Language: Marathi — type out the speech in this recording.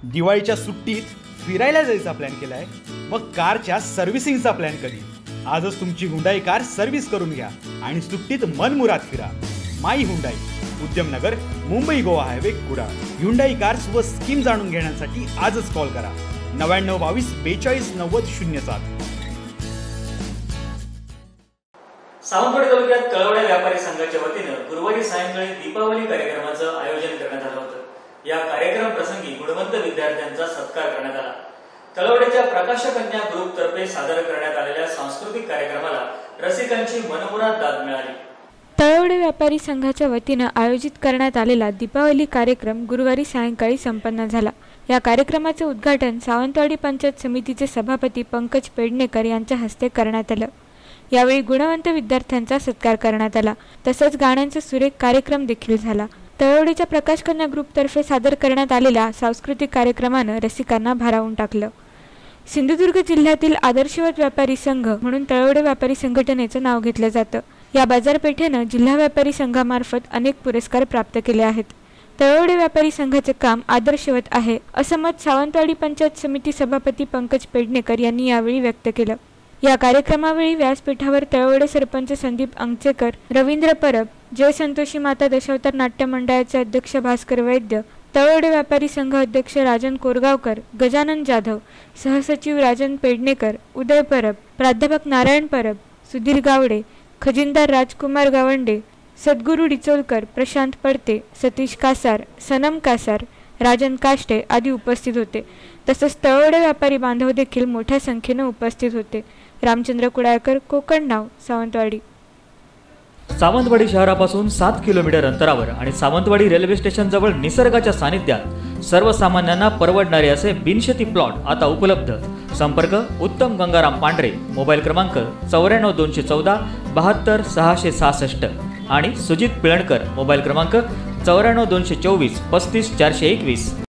दिवाळीच्या सुट्टीत फिरायला जायचा प्लॅन केलाय, मग कारच्या सर्व्हिसिंगचा प्लॅन कधी? आजच तुमची हुंडाई कार सर्व्हिस करून घ्या आणि सुट्टीत मनमुराद फिरा. My Hyundai, Udyamnagar, Mumbai Goa highway, Kudal. Hyundai cars व स्कीम जाणून घेण्यासाठी आजच कॉल करा 9922 42 90 07. सावंतवाडी तालुक्यात कळवडे व्यापारी संघाच्या वतीनं गुरुवारी सायंकाळी दीपावली कार्यक्रमाचं आयोजन करण्यात आलं होतं. या कार्यक्रम प्रसंगी गुणवंत विद्यार्थ्यांचा सत्कार करण्यात आला. तळवडेच्या प्रकाशकन्या ग्रुप तर्फे सादर करण्यात आलेल्या सांस्कृतिक कार्यक्रमाला रसिकांची मनमुराद दाद मिळाली. तळवडे व्यापारी संघाच्या वतीनं आयोजित करण्यात आलेला दीपावली कार्यक्रम गुरुवारी सायंकाळी संपन्न झाला. या कार्यक्रमाचे उद्घाटन सावंतवाडी पंचायत समितीचे सभापती पंकज पेडणेकर यांच्या हस्ते करण्यात आलं. यावेळी गुणवंत विद्यार्थ्यांचा सत्कार करण्यात आला. तसंच गाण्यांचा सुरेख कार्यक्रम देखील झाला. तळवडेच्या प्रकाशकन्या ग्रुपतर्फे सादर करण्यात आलेल्या सांस्कृतिक कार्यक्रमानं रसिकांना भारावून टाकलं. सिंधुदुर्ग जिल्ह्यातील आदर्शवत व्यापारी संघ म्हणून तळवडे व्यापारी संघटनेचं नाव घेतलं जातं. या बाजारपेठेनं जिल्हा व्यापारी संघामार्फत अनेक पुरस्कार प्राप्त केले आहेत. तळवडे व्यापारी संघाचे काम आदर्शवत आहे असं मत सावंतवाडी पंचायत समिती सभापती पंकज पेडणेकर यांनी यावेळी व्यक्त केलं. या कार्यक्रमावेळी व्यासपीठावर तळवडे सरपंच संदीप अंगचेकर, रवींद्र परब, जय संतोषी माता दशावतार नाट्य मंडळाचे अध्यक्ष भास्कर वैद्य, तळवडे व्यापारी संघ अध्यक्ष राजन कोरगावकर, गजानन जाधव, सहसचिव राजन पेडणेकर, उदय परब, प्राध्यापक नारायण परब, सुधीर गावडे, खजिनदार राजकुमार गावंडे, सद्गुरू डिचोलकर, प्रशांत पडते, सतीश कासार, सनम कासार, राजन काष्टे आदी उपस्थित होते. तसंच तळवडे व्यापारी बांधव देखील मोठ्या संख्येने उपस्थित होते. रामचंद्र कुडाळकर, कोकण नाव, सावंतवाडी. सावंतवाडी शहरापासून 7 किलोमीटर अंतरावर आणि सावंतवाडी रेल्वे स्टेशन जवळ निसर्गाच्या सानिध्यात सर्वसामान्यांना परवडणारे असे बिनशेती प्लॉट आता उपलब्ध. संपर्क उत्तम गंगाराम पांढरे, मोबाईल क्रमांक 94 214 72 666 आणि सुजित पिळणकर, मोबाईल क्रमांक 94 224 35 421.